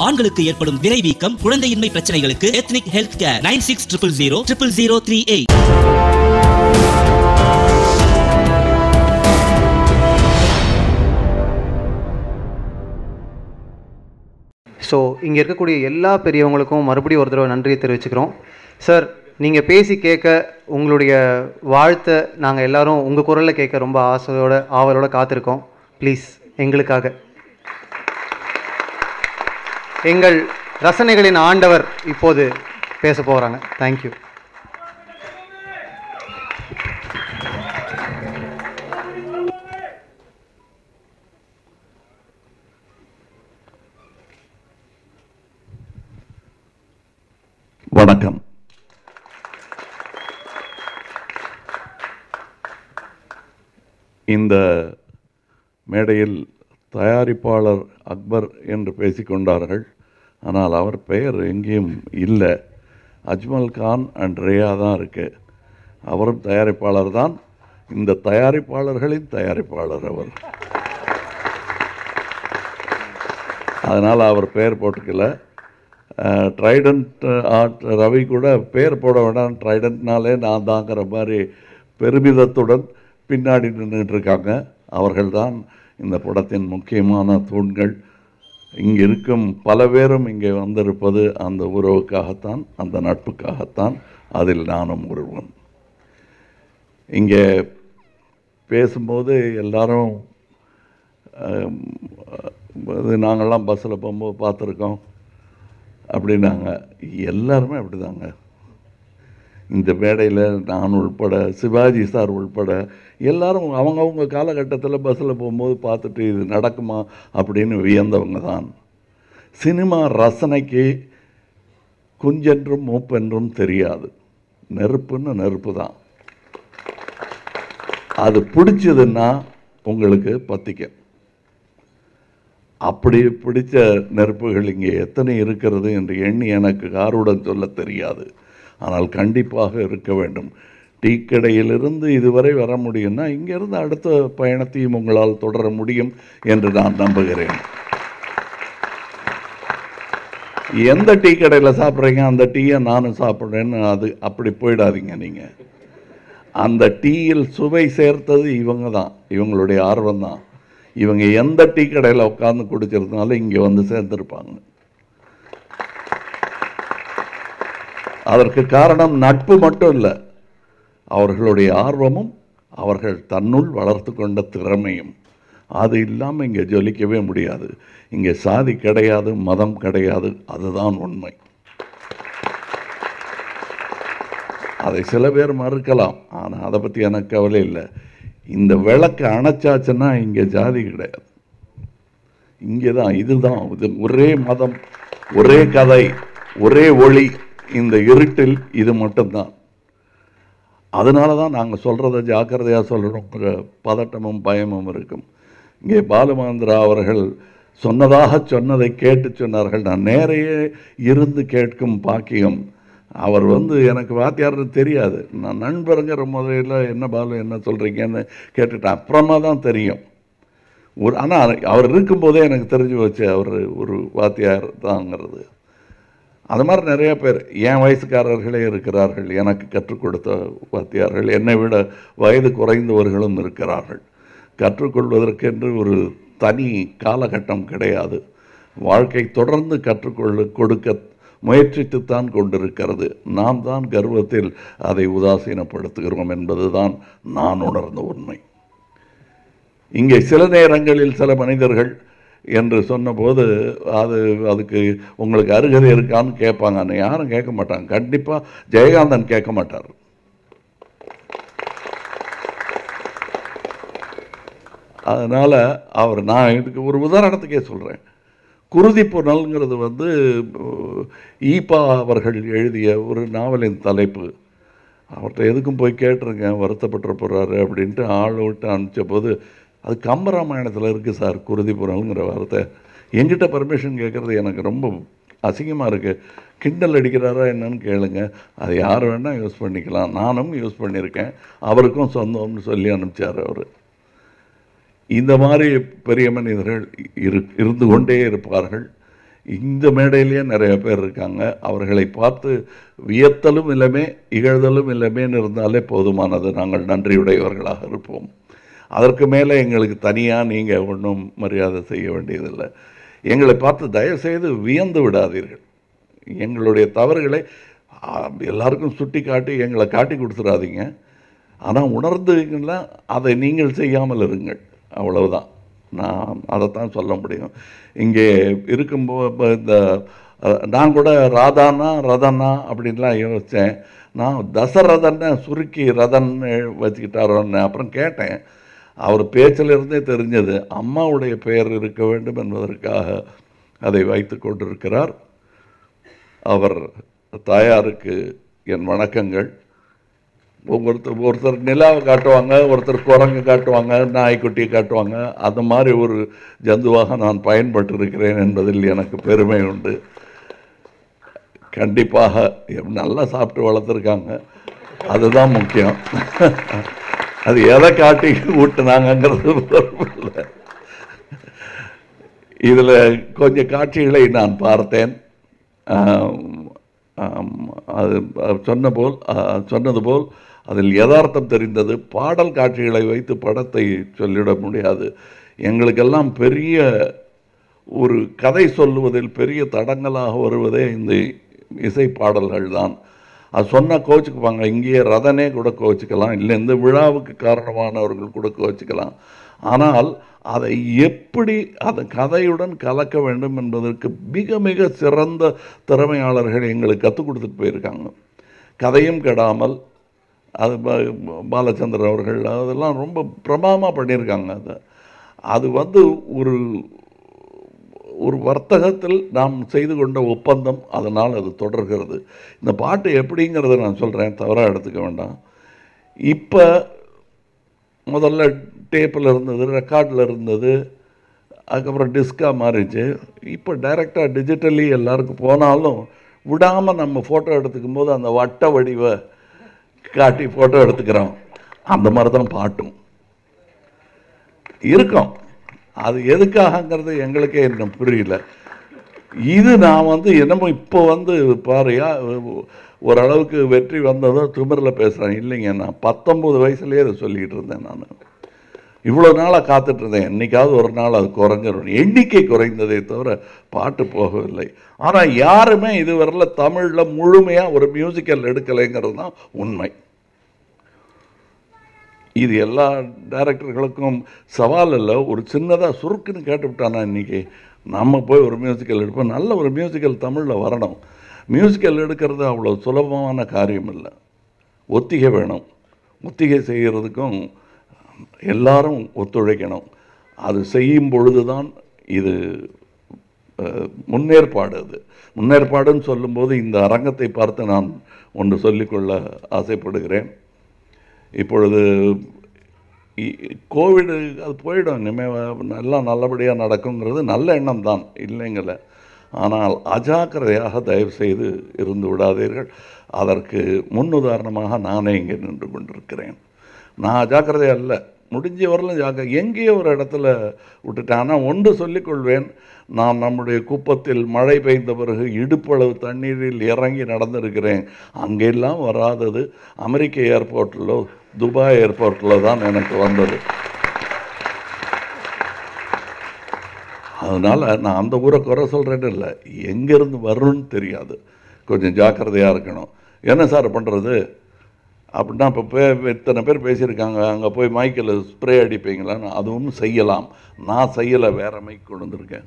ஆண்களுக்கு ஏற்படும் விரைவீக்கம், குழந்தையின்மை பிரச்சனைகளுக்கு எத்னிக் ஹெல்த் கேர் 9600000038. ஸோ இங்கே இருக்கக்கூடிய எல்லா பெரியவங்களுக்கும் மறுபடியும் ஒரு தடவை நன்றியை தெரிவிச்சுக்கிறோம். சார், நீங்கள் பேசி கேட்க உங்களுடைய வாழ்த்தை நாங்கள் எல்லாரும் உங்கள் குரலில் கேட்க ரொம்ப ஆசையோட ஆவலோட காத்திருக்கோம். ப்ளீஸ் எங்களுக்காக. எங்கள் ரசனைகளின் ஆண்டவர் இப்போது பேச போகிறாங்க. தேங்க்யூ. வணக்கம். இந்த மேடையில் தயாரிப்பாளர் அக்பர் என்று பேசிக்கொண்டார்கள். ஆனால் அவர் பெயர் எங்கேயும் இல்லை. அஜ்மல் கான் அண்ட் ரேயா தான் இருக்கு. அவரும் தயாரிப்பாளர் தான். இந்த தயாரிப்பாளர்களின் தயாரிப்பாளர் அவர். அதனால் அவர் பெயர் போட்டுக்கல. ட்ரைடன்ட் ஆர்ட் ரவி கூட பேர் போட வேண்டாம், ட்ரைடன்ட்னாலே நான் தாங்கிற மாதிரி பெருமிதத்துடன் பின்னாடி நின்றுட்டு இருக்காங்க. அவர்கள்தான் இந்த படத்தின் முக்கியமான தூண்கள். இங்கே இருக்கும் பல பேரும் இங்கே வந்திருப்பது அந்த உறவுக்காகத்தான், அந்த நட்புக்காகத்தான். அதில் நானும் ஒருவன். இங்கே பேசும்போது எல்லாரும் நாங்கள்லாம் பஸ்ஸில் போகும்போது பார்த்துருக்கோம் அப்படின்னாங்க. எல்லாருமே அப்படி தாங்க. இந்த மேடையில் நான் உள்பட, சிவாஜி சார் உள்பட எல்லாரும் அவங்கவுங்க காலகட்டத்தில் பஸ்ஸில் போகும்போது பார்த்துட்டு இது நடக்குமா அப்படின்னு வியந்தவங்க தான். சினிமா ரசனைக்கு குஞ்சென்றும் மூப்பென்றும் தெரியாது. நெருப்புன்னு நெருப்பு தான். அது பிடிச்சதுன்னா உங்களுக்கு பத்திக்க. அப்படி பிடிச்ச நெருப்புகள் இங்கே எத்தனை இருக்கிறது என்று எண்ணி எனக்கு காருடன் சொல்ல தெரியாது. ஆனால் கண்டிப்பாக இருக்க வேண்டும். டீ கடையிலிருந்து இதுவரை வர முடியும்னா இங்கேருந்து அடுத்த பயணத்தையும் உங்களால் தொடர முடியும் என்று நான் நம்புகிறேன். எந்த டீ கடையில் சாப்பிட்றீங்க அந்த டீயை நானும் சாப்பிட்றேன்னு அது அப்படி போயிடாதீங்க. நீங்கள் அந்த டீயில் சுவை சேர்த்தது இவங்க தான், இவங்களுடைய ஆர்வம் தான். இவங்க எந்த டீ கடையில் உட்காந்து குடிச்சிருந்தாலும் இங்கே வந்து சேர்ந்துருப்பாங்க. அதற்கு காரணம் நட்பு மட்டும் இல்லை, அவர்களுடைய ஆர்வமும் அவர்கள் தன்னுள் வளர்த்து கொண்ட திறமையும். அது இல்லாமல் இங்கே ஜொலிக்கவே முடியாது. இங்கே சாதி கிடையாது, மதம் கிடையாது. அதுதான் உண்மை. அதை சில பேர் மறுக்கலாம், ஆனால் அதை பற்றி எனக்கு கவலை இல்லை. இந்த விளக்கு அணைச்சாச்சுன்னா இங்கே ஜாதி கிடையாது. இங்கே தான் இதுதான் இது ஒரே மதம், ஒரே கதை, ஒரே ஒளி. இந்த இருட்டில் இது மட்டும்தான். அதனால தான் நாங்கள் சொல்கிறத ஜாக்கிரதையாக சொல்லணுங்கிற பதட்டமும் பயமும் இருக்கும். இங்கே பாலுமகேந்திரா அவர்கள் சொன்னதாக சொன்னதை கேட்டு சொன்னார்கள். நான் நேரையே இருந்து கேட்கும் பாக்கியம். அவர் எனக்கு வாத்தியார்னு தெரியாது. நான் நண்பருங்கிற முதல்ல என்ன பாலு என்ன சொல்கிறீங்கன்னு கேட்டுட்டேன். அப்புறமா தான் தெரியும். ஆனால் அவர் இருக்கும்போதே எனக்கு தெரிஞ்சு வச்சு அவர் ஒரு வாத்தியார் தாங்கிறது. அது மாதிரி நிறைய பேர் என் வயசுக்காரர்களே இருக்கிறார்கள். எனக்கு கற்றுக் கொடுத்த வாத்தியார்கள், என்னை விட வயது குறைந்தவர்களும் இருக்கிறார்கள். கற்றுக்கொள்வதற்கென்று ஒரு தனி காலகட்டம் கிடையாது. வாழ்க்கை தொடர்ந்து கொடுக்க முயற்சித்துத்தான் கொண்டிருக்கிறது. நாம் தான் கர்வத்தில் அதை உதாசீனப்படுத்துகிறோம் என்பதுதான் நான் உணர்ந்த உண்மை. இங்கே சில நேரங்களில் சில மனிதர்கள் என்று சொன்னபோது அதுக்கு உங்களுக்கு அருகதை இருக்கான்னு கேட்பாங்க. யாரும் கேட்க மாட்டாங்க. கண்டிப்பாக ஜெயகாந்தன் கேட்க மாட்டார். அதனால் நான் இதுக்கு ஒரு உதாரணத்துக்கே சொல்கிறேன். குருதி புனல்ங்கிறது ஈபா அவர்கள் எழுதிய ஒரு நாவலின் தலைப்பு. அவர்கிட்ட எதுக்கும் போய் கேட்டிருக்கேன், வருத்தப்பட்டு போகிறாரு அப்படின்ட்டு ஆள் விட்டு அனுப்பிச்ச போது, அது கம்பராமாயணத்தில் இருக்குது சார் குருதி புனல்ங்கிற வார்த்தை. என்கிட்ட பர்மிஷன் கேட்குறது எனக்கு ரொம்ப அசிங்கமாக இருக்குது. கிண்டல் அடிக்கிறாரா என்னன்னு கேளுங்க. அது யார் வேணால் யூஸ் பண்ணிக்கலாம். நானும் யூஸ் பண்ணியிருக்கேன். அவருக்கும் சொந்தம்னு சொல்லி அனுப்பிச்சார் அவர். இந்த மாதிரி பெரிய மனிதர்கள் இருந்து கொண்டே இருப்பார்கள். இந்த மேடையிலேயே நிறைய பேர் இருக்காங்க. அவர்களை பார்த்து வியத்தலும் இல்லமே இகழ்தலும் இல்லமேன்னு இருந்தாலே போதுமானது. நாங்கள் நன்றியுடையவர்களாக இருப்போம். அதற்கு மேலே எங்களுக்கு தனியாக நீங்கள் ஒன்றும் மரியாதை செய்ய வேண்டியதில்லை. எங்களை பார்த்து தயவுசெய்து வியந்து விடாதீர்கள். எங்களுடைய தவறுகளை எல்லாருக்கும் சுட்டி காட்டி எங்களை காட்டி கொடுத்துடாதீங்க. ஆனால் உணர்ந்துங்கன்னா அதை நீங்கள் செய்யாமல் இருங்கள், அவ்வளவுதான். நான் அதைத்தான் சொல்ல முடியும். இங்கே இருக்கும்போது இந்த நான் கூட ரதனா அப்படின்லாம் யோசித்தேன். நான் தசரதன்னு சுருக்கி ரதன் வச்சுக்கிட்டாரோன்னு அப்புறம் கேட்டேன். அவர் பேச்சிலிருந்தே தெரிஞ்சது அம்மாவுடைய பெயர் இருக்க வேண்டும் என்பதற்காக அதை வைத்து கொண்டிருக்கிறார். அவர் தாயாருக்கு என் வணக்கங்கள். ஒருத்தர் நிலாவை காட்டுவாங்க, ஒருத்தர் குரங்கு காட்டுவாங்க, நாய்க்குட்டியை காட்டுவாங்க. அந்த மாதிரி ஒரு ஜந்துவாக நான் பயன்பட்டு இருக்கிறேன் என்பதில் எனக்கு பெருமை உண்டு. கண்டிப்பாக நல்லா சாப்பிட்டு வளர்த்துருக்காங்க, அதுதான் முக்கியம். அது எதை காட்டி ஊட்டினாங்கிறது இல்லை. இதில் கொஞ்சம் காட்சிகளை நான் பார்த்தேன். அது சொன்னது போல் அதில் யதார்த்தம் தெரிந்தது. பாடல் காட்சிகளை வைத்து படத்தை சொல்லிட முடியாது. எங்களுக்கெல்லாம் பெரிய ஒரு கதை சொல்லுவதில் பெரிய தடங்கலாக வருவதே இந்த இசை பாடல்கள் தான். அது சொன்னால் கோச்சிக்குவாங்க. இங்கேயே ரதனே கூட கோச்சிக்கலாம், இல்லை இந்த விழாவுக்கு காரணமானவர்கள் கூட கோச்சிக்கலாம். ஆனால் அதை எப்படி அந்த கதையுடன் கலக்க வேண்டும் என்பதற்கு மிக மிக சிறந்த திறமையாளர்கள் எங்களுக்கு கற்றுக் கொடுத்துட்டு போயிருக்காங்க. கதையும் கெடாமல் அது பாலச்சந்திரன் அவர்கள் அதெல்லாம் ரொம்ப பிரமாதமாக பண்ணியிருக்காங்க. அது ஒரு ஒரு வர்த்தகத்தில் நாம் செய்து கொண்ட ஒப்பந்தம், அதனால் அது தொடர்கிறது. இந்த பாட்டு எப்படிங்கிறத நான் சொல்கிறேன், தவறாக எடுத்துக்க வேண்டாம். இப்போ முதல்ல டேப்பில் இருந்தது, ரெக்கார்டில் இருந்தது, அதுக்கப்புறம் டிஸ்காக மாறிச்சு. இப்போ டைரெக்டாக டிஜிட்டலி எல்லாருக்கும் போனாலும் விடாமல் நம்ம ஃபோட்டோ எடுத்துக்கும் போது அந்த வட்ட வடிவை காட்டி ஃபோட்டோ எடுத்துக்கிறோம். அந்த மாதிரி தான் பாட்டும் இருக்கும். அது எதுக்காகங்கிறது எங்களுக்கே இன்னும் புரியல. இது நான் என்னமோ இப்போ பாருயா ஓரளவுக்கு வெற்றி வந்ததோ திமிரில் பேசுகிறேன். இல்லைங்க, நான் 19 வயசுலேயே அதை சொல்லிக்கிட்டு இருந்தேன். நான் இவ்வளோ நாளாக காத்துட்டு இருந்தேன், என்றைக்காவது ஒரு நாள் அது குறைஞ்சிடும். எண்ணிக்கை குறைந்ததே தவிர பாட்டு போகவில்லை. ஆனால் யாருமே இதுவரையில் தமிழில் முழுமையாக ஒரு மியூசிக்கல் எடுக்கலைங்கிறது தான் உண்மை. இது எல்லா டைரக்டர்களுக்கும் சவால் இல்லை. ஒரு சின்னதாக சுருக்குன்னு கேட்டுவிட்டானா இன்றைக்கி நம்ம போய் ஒரு மியூசிக்கல் எடுப்போம். நல்ல ஒரு மியூசிக்கல் தமிழில் வரணும். மியூசிக்கல் எடுக்கிறது அவ்வளோ சுலபமான காரியம் இல்லை. ஒத்திகை வேணும். ஒத்திகை செய்கிறதுக்கும் எல்லாரும் ஒத்துழைக்கணும். அது செய்யும் பொழுது தான் இது முன்னேற்பாடு. அது முன்னேற்பாடுன்னு சொல்லும்போது இந்த அரங்கத்தை பார்த்து நான் ஒன்று சொல்லிக்கொள்ள ஆசைப்படுகிறேன். இப்பொழுது கோவிடு அது போயிடும், இனிமேல் எல்லாம் நல்லபடியாக நடக்குங்கிறது நல்ல எண்ணம் தான், இல்லைங்கள. ஆனால் அஜாக்கிரதையாக தயவுசெய்து இருந்து விடாதீர்கள். அதற்கு முன்னுதாரணமாக நானே இங்கே நின்று கொண்டிருக்கிறேன். நான் அஜாக்கிரதையாக இல்லை, முடிஞ்ச வரலும் எங்கேயோ ஒரு இடத்துல விட்டுட்டேன். ஆனால் ஒன்று சொல்லிக்கொள்வேன், நான் நம்முடைய குப்பத்தில் மழை பெய்த பிறகு இடுப்பளவு தண்ணீரில் இறங்கி நடந்திருக்கிறேன். அங்கெல்லாம் வராதது அமெரிக்க ஏர்போர்ட்டிலோ துபாய் ஏர்போர்ட்டில் தான் எனக்கு வந்தது. அதனால் நான் அந்த ஊரை குறை சொல்கிறேன்னு இல்லை, எங்கேருந்து வரும்னு தெரியாது, கொஞ்சம் ஜாக்கிரதையாக இருக்கணும். என்ன சார் பண்ணுறது அப்படின்னா, இப்போ இத்தனை பேர் பேசியிருக்காங்க, அங்கே போய் மைக்கில் ஸ்ப்ரே அடிப்பீங்களான்னு. அதுவும் செய்யலாம். நான் செய்யலை, வேறு மைக் கொண்டு வந்திருக்கேன்.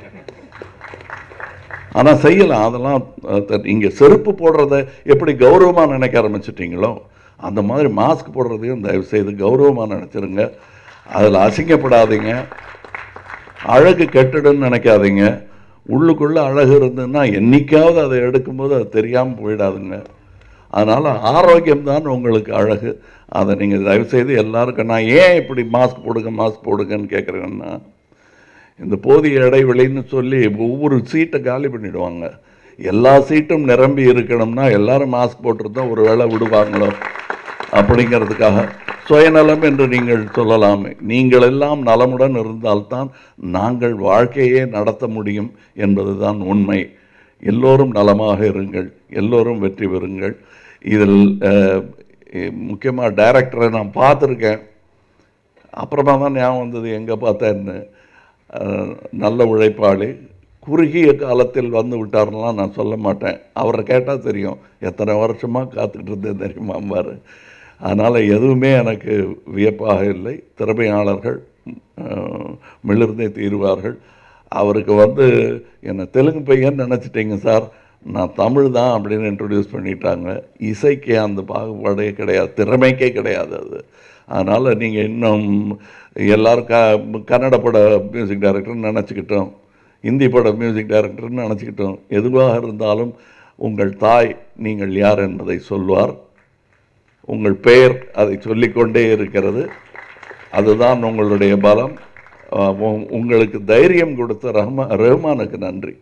ஆனால் செய்யலாம். அதெல்லாம் இங்கே செருப்பு போடுறத எப்படி கௌரவமாக நினைக்க ஆரம்பிச்சிட்டிங்களோ அந்த மாதிரி மாஸ்க் போடுறதையும் தயவுசெய்து கௌரவமாக நினச்சிருங்க. அதில் அசிங்கப்படாதீங்க, அழகு கெட்டுடுன்னு நினைக்காதீங்க. உள்ளுக்குள்ளே அழகு இருந்ததுன்னா என்றைக்காவது அதை எடுக்கும்போது அது தெரியாமல் போயிடாதுங்க. அதனால் ஆரோக்கியம்தான் உங்களுக்கு அழகு. அதை நீங்கள் தயவுசெய்து எல்லாருக்கும், நான் ஏன் இப்படி மாஸ்க் போடுங்கன்னு கேட்குறேன்னா, இந்த போதிய இடைவெளின்னு சொல்லி ஒவ்வொரு சீட்டை காலி பண்ணிவிடுவாங்க. எல்லா சீட்டும் நிரம்பி இருக்கணும்னா எல்லாரும் மாஸ்க் போட்டுருந்தா ஒரு வேளை விடுவாங்களோ. அப்படிங்கிறதுக்காக சுயநலம் என்று நீங்கள் சொல்லலாமே. நீங்கள் எல்லாம் நலமுடன் இருந்தால்தான் நாங்கள் வாழ்க்கையே நடத்த முடியும் என்பதுதான் உண்மை. எல்லோரும் நலமாக இருங்கள், எல்லோரும் வெற்றி பெறுங்கள். இதில் முக்கியமாக டைரக்டரை நான் பார்த்துருக்கேன். அப்புறமா தான் ஞாபகம் வந்தது எங்கே பார்த்தேன்னு. நல்ல உழைப்பாளி, குறுகிய காலத்தில் வந்து விட்டார்லாம் நான் சொல்ல மாட்டேன். அவரை கேட்டால் தெரியும், எத்தனை வருஷமாக காத்துக்கிட்டு இருந்தேன் தெரியுமாம்பார். அதனால் எதுவுமே எனக்கு வியப்பாக இல்லை. திறமையாளர்கள் மிளிர்ந்தே தீருவார்கள். அவருக்கு வந்து என்னை தெலுங்கு பையன் நினச்சிட்டிங்க சார், நான் தமிழ் தான் அப்படின்னு இன்ட்ரடியூஸ் பண்ணிட்டாங்க. இசைக்கு அந்த பாகுபாடே கிடையாது, திறமைக்கே கிடையாது அது. அதனால் நீங்கள் இன்னும் எல்லோரும் கன்னட பட மியூசிக் டைரக்டர்னு நினச்சிக்கிட்டோம், ஹிந்தி பட மியூசிக் டைரக்டர்னு நினச்சிக்கிட்டோம். எதுவாக இருந்தாலும் உங்கள் தாய் நீங்கள் யார் என்பதை சொல்வார். உங்கள் பெயர் அதை சொல்லிக்கொண்டே இருக்கிறது. அதுதான் உங்களுடைய பலம். உங்களுக்கு தைரியம் கொடுத்த ரஹ்மானுக்கு நன்றி.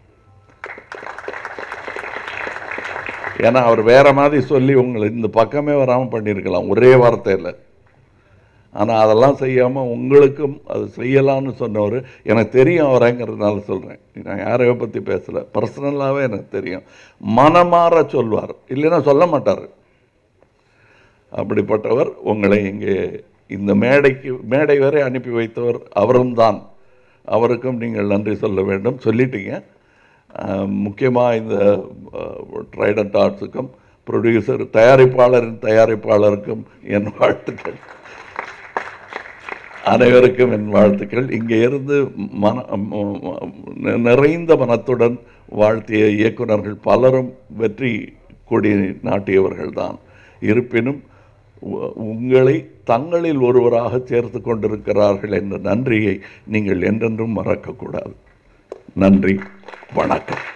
ஏன்னா அவர் வேற மாதிரி சொல்லி உங்களை இந்த பக்கமே வராமல் பண்ணியிருக்கலாம் ஒரே வார்த்தையில். ஆனால் அதெல்லாம் செய்யாமல் உங்களுக்கும் அது செய்யலான்னு சொன்னவர். எனக்கு தெரியும் அவரைங்கிறதுனால சொல்கிறேன். நான் யாரையோ பற்றி பேசலை, பர்சனலாகவே எனக்கு தெரியும். மனமாற சொல்வார், இல்லைன்னா சொல்ல மாட்டார். அப்படிப்பட்டவர் உங்களை இங்கே இந்த மேடை வரை அனுப்பி வைத்தவர் அவரும் தான். அவருக்கும் நீங்கள் நன்றி சொல்ல வேண்டும். சொல்லிட்டீங்க. முக்கியமாக இந்த ட்ரைடன்ட் ஆர்ட்ஸுக்கும் ப்ரொடியூசர் தயாரிப்பாளருக்கும் என் வாழ்த்துக்கள். அனைவருக்கும் என் வாழ்த்துக்கள். இங்கே இருந்து நிறைந்த மனத்துடன் வாழ்த்திய இயக்குநர்கள் பலரும் வெற்றி கொடி நாட்டியவர்கள் தான். இருப்பினும் உங்களை தங்களில் ஒருவராக சேர்த்து கொண்டிருக்கிறார்கள் என்ற நன்றியை நீங்கள் என்றென்றும் மறக்கக்கூடாது. நன்றி, வணக்கம்.